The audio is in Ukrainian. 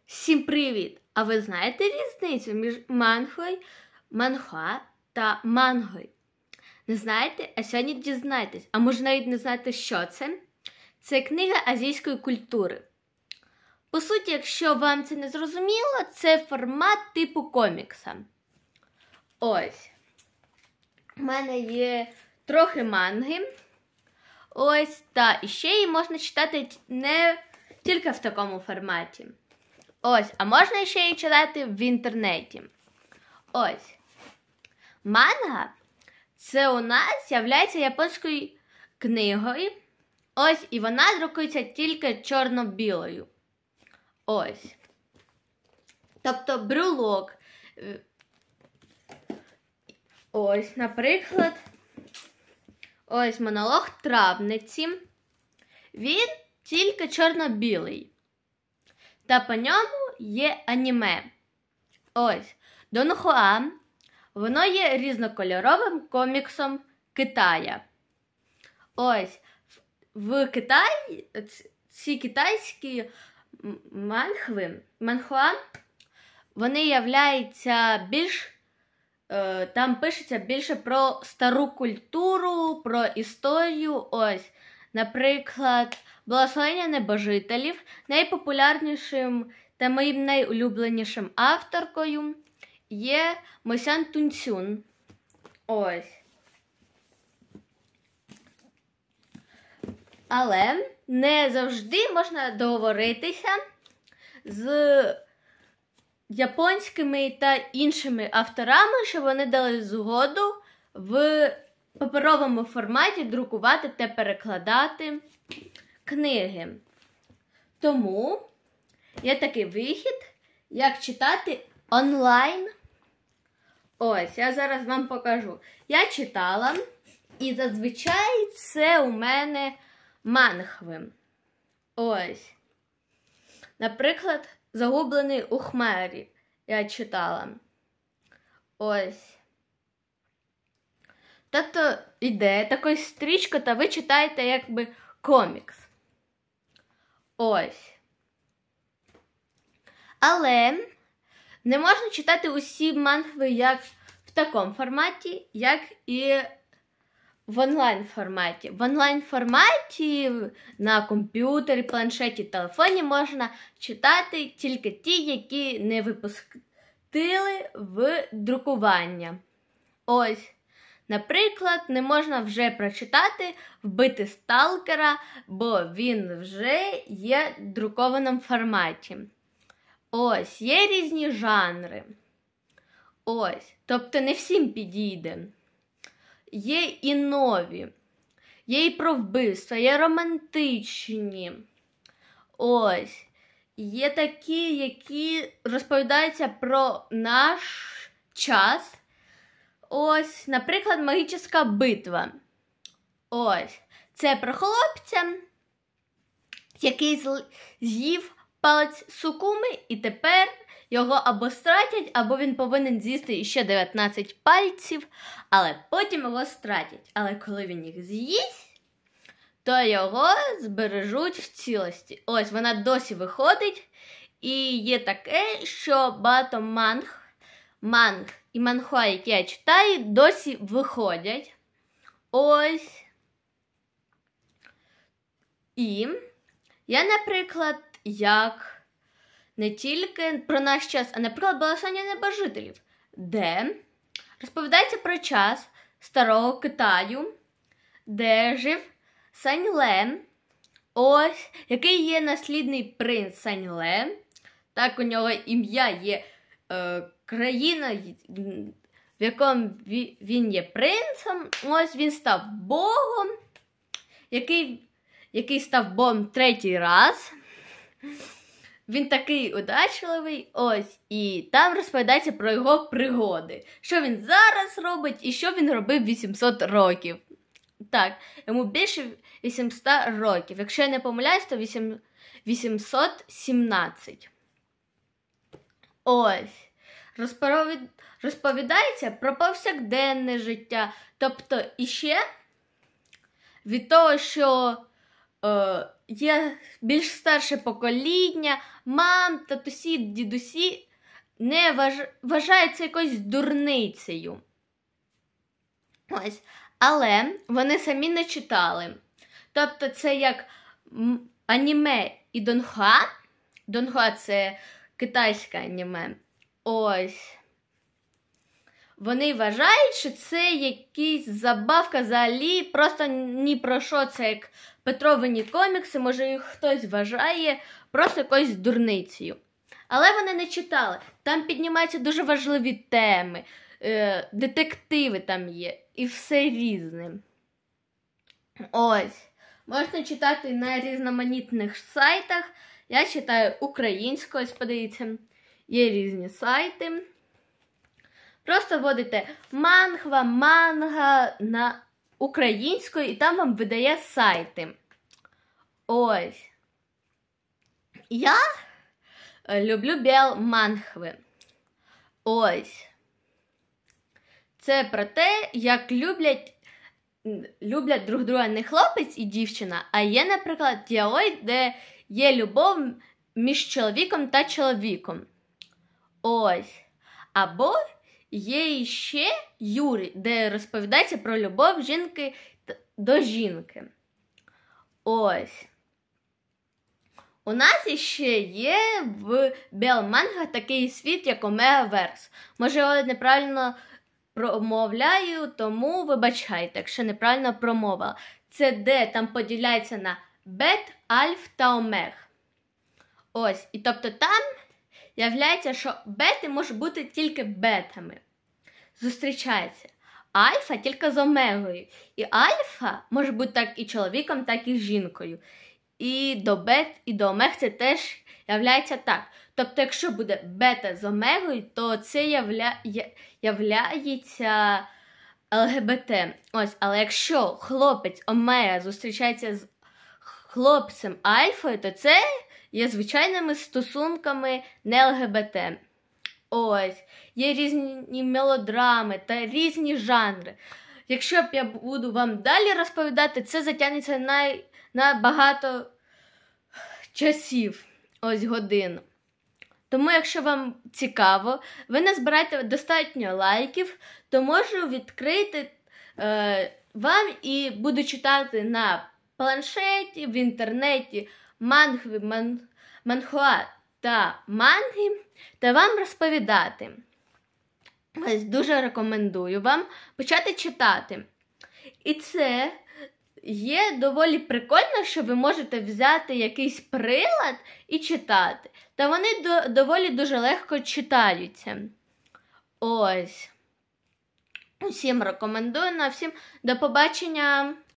Всім привіт! А ви знаєте різницю між манхва та мангой? Не знаєте? А сьогодні дізнаєтесь. А може навіть не знаєте, що це? Це книга азійської культури. По суті, якщо вам це не зрозуміло, це формат типу комікса. Ось. У мене є трохи манги. Ось, та іще її можна читати не тільки в такому форматі. Ось, а можна ще її читати в інтернеті. Ось. Манга – це у нас являється японською книгою. Ось, і вона друкується тільки чорно-білою. Ось. Тобто брелок. Ось, наприклад, ось монолог травниці. Він тільки чорно-білий. Та по ньому є аніме. Ось, Донхуа. Воно є різнокольоровим коміксом Китая. Ось, в Китаї ці китайські манхва, вони являються більш, там пишеться більше про стару культуру, про історію. Ось, наприклад, «Благословення небожителів», найпопулярнішим та моїм найулюбленішим авторкою є Мося Тунцюн. Ось. Але не завжди можна договоритися з японськими та іншими авторами, щоб вони дали згоду в паперовому форматі друкувати та перекладати книги. Тому є такий вихід, як читати онлайн. Ось, я зараз вам покажу. Я читала, і зазвичай це у мене мангви. Ось. Наприклад, «Загублений у хмарі» я читала. Ось. Тобто іде така стрічка, та ви читаєте якби комікс. Ось. Але не можна читати усі мангви як в такому форматі, як і в онлайн-форматі. В онлайн-форматі на комп'ютері, планшеті, телефоні можна читати тільки ті, які не випустили в друкування. Ось. Наприклад, не можна вже прочитати «Вбити сталкера», бо він вже є в друкованому форматі. Ось, є різні жанри. Ось, тобто не всім підійде. Є і нові. Є і про вбивства, є романтичні. Ось. Є такі, які розповідаються про наш час. Ось, наприклад, «Магічна битва». Ось. Це про хлопця, який з'їв палець Сукуми, і тепер його або стратять, або він повинен з'їсти ще 19 пальців, але потім його стратять. Але коли він їх з'їсть, то його збережуть в цілості. Ось, вона досі виходить, і є таке, що багато манг і манхва, які я читаю, досі виходять. Ось. І я, наприклад, як не тільки про наш час, а, наприклад, «Благословення небожителів», де розповідається про час старого Китаю, де жив Саньле, ось, який є наслідний принц Саньле. Так, у нього ім'я є країна, в якому він є принцем. Ось, він став богом, який став богом 3-й раз. Він такий удачливий, ось, і там розповідається про його пригоди. Що він зараз робить і що він робив 800 років. Так, йому більше 800 років. Якщо я не помиляюсь, то 817. Ось. Розповідається про повсякденне життя. Тобто, іще від того, що є більш старше покоління, мам, татусі, дідусі, не вважається якоюсь дурницею. Ось. Але вони самі не читали. Тобто це як аніме і донхуа. Донхуа – це китайське аніме. Ось. Вони вважають, що це якась забавка взагалі, просто ні про що, це як Петровині комікси, може їх хтось вважає просто якоюсь дурницею. Але вони не читали. Там піднімаються дуже важливі теми, детективи там є і все різне. Ось. Можна читати на різноманітних сайтах. Я читаю українською, ось подивіться, є різні сайти. Просто вводите манга на українською, і там вам видає сайти. Ось. Я люблю біл-мангви. Ось. Це про те, як люблять друг друга не хлопець і дівчина, а є, наприклад, діалог, де є любов між чоловіком та чоловіком. Ось. Або є ще Юрій, де розповідається про любов жінки до жінки. Ось. У нас іще є в біл-манга такий світ, як Омегаверс. Може, я неправильно промовляю, тому вибачайте, якщо неправильно промовила. Це де там поділяється на бет, альф та омег. Ось. І тобто там являється, що бети можуть бути тільки бетами. Зустрічається. Альфа тільки з омегою. І альфа може бути так і чоловіком, так і жінкою. І до бет, і до омег це теж являється так. Тобто, якщо буде бета з омегою, то це являється ЛГБТ. Ось, але якщо хлопець омега зустрічається з хлопцем альфою, то це є звичайними стосунками не ЛГБТ. Ось, є різні мелодрами та різні жанри. Якщо б я буду вам далі розповідати, це затягнеться на багато часів, ось годин. Тому, якщо вам цікаво, ви назбираєте достатньо лайків, то можу відкрити вам і буду читати на планшеті, в інтернеті мангви, манхуа та манги, та вам розповідати. Ось дуже рекомендую вам почати читати. І це є доволі прикольно, що ви можете взяти якийсь прилад і читати. Та вони доволі дуже легко читаються. Ось. Усім рекомендую, всім до побачення.